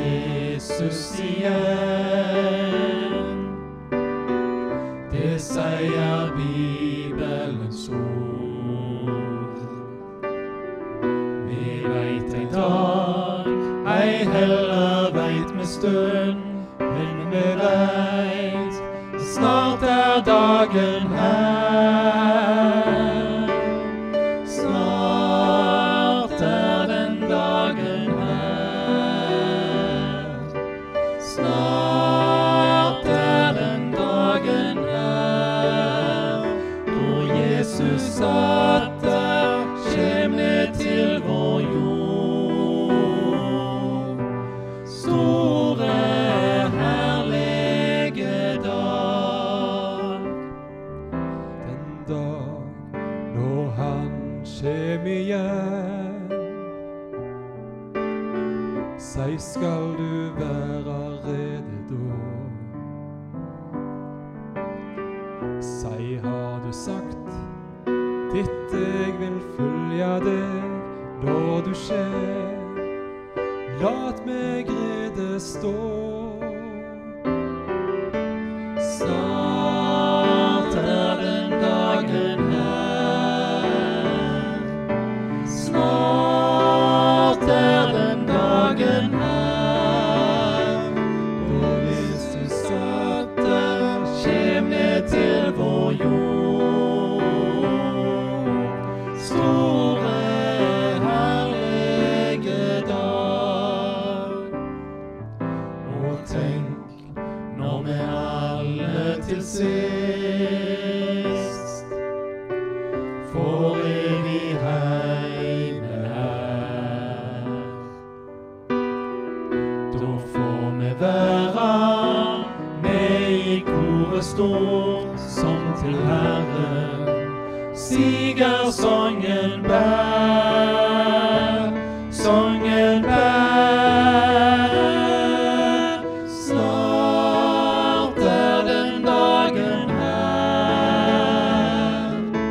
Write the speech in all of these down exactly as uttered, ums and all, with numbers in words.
Jesus igjen. Det sier Bibelens ord. Vi vet en dag, ei heller vet med stund, men vi vet, snart er dagen her. Snart er den dagen her. Snart er den dagen her, hvor Jesus atter kjem ned til vår jord. Store, herlige dag. Den dag når han kjem igjen, sei skal du være rede da. Sei har du sagt, ditt jeg vil følge deg, da du skjer, lat meg rede stå. Snart er den dagen her. Snart er den dagen her, hvor Jesus atter kjem ned til vår jord. Store, herlige dag. Og tenk, når vi alle til sist får evig heime her, da får vi være med i koret stort som til Herren siger sangen bær, sangen bær. Snart er den dagen her.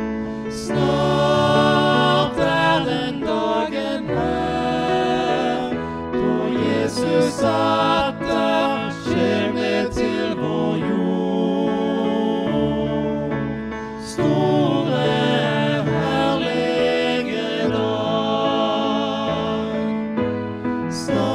Snart er den dagen her, hvor Jesus atter kjem ned til vår jord. Store, herlige dag. Snart